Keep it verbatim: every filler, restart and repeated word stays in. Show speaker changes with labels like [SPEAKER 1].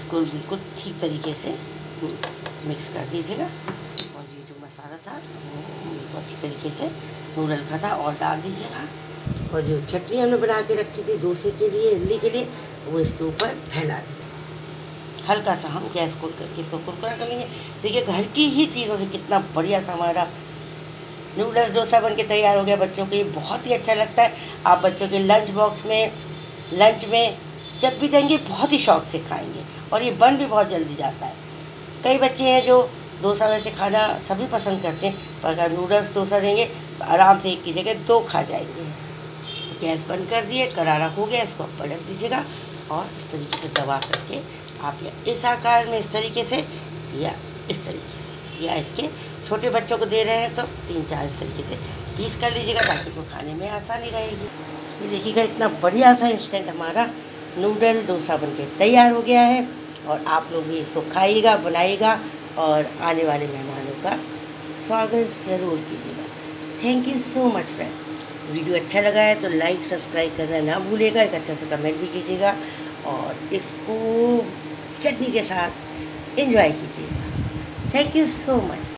[SPEAKER 1] इसको बिल्कुल ठीक तरीके से मिक्स कर दीजिएगा। और ये जो मसाला था वो अच्छी तरीके से नूडल का था और डाल दीजिएगा। और जो चटनी हमने बना के रखी थी डोसे के लिए, इडली के लिए, वो इसके ऊपर फैला दीजिए। हल्का सा हम गैस खोल करके इसको कुरकुरा कर लेंगे। देखिए घर की ही चीज़ों से कितना बढ़िया सा हमारा नूडल्स डोसा बन के तैयार हो गया। बच्चों को ये बहुत ही अच्छा लगता है। आप बच्चों के लंच बॉक्स में, लंच में जब भी देंगे बहुत ही शौक से खाएंगे। और ये बन भी बहुत जल्दी जाता है। कई बच्चे हैं जो डोसा वैसे खाना सभी पसंद करते हैं, पर अगर नूडल्स डोसा देंगे तो आराम से एक की जगह दो खा जाएंगे। गैस बंद कर दिए, करारा हो गया, इसको पलट दीजिएगा। और इस तरीके से दबा करके आप या इस आकार में इस तरीके से या इस तरीके से, या इसके छोटे बच्चों को दे रहे हैं तो तीन चार इस तरीके से पीस कर लीजिएगा ताकि उनको खाने में आसानी रहेगी। ये देखिएगा इतना बढ़िया सा इंस्टेंट हमारा नूडल डोसा बनके तैयार हो गया है। और आप लोग भी इसको खाइएगा, बनाइएगा और आने वाले मेहमानों का स्वागत ज़रूर कीजिएगा। Thank you so much friend. Video अच्छा लगा है तो लाइक सब्सक्राइब करना ना भूलिएगा। एक अच्छा सा कमेंट भी कीजिएगा और इसको चटनी के साथ एंजॉय कीजिएगा। Thank you so much.